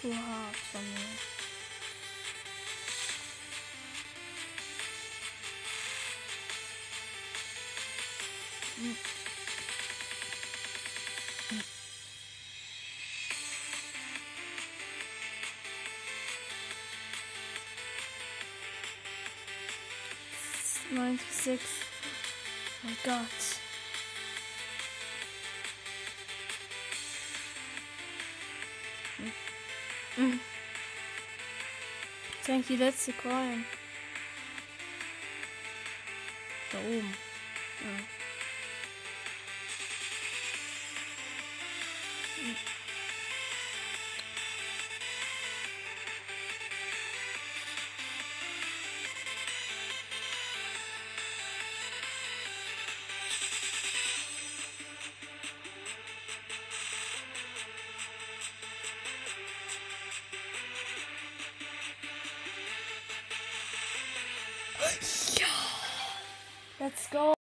zu hart von mir. Hm. Hm. 96. Oh Gott. Das ist eigentlich die letzte Coin. Da oben. Ja. Ja. Let's go.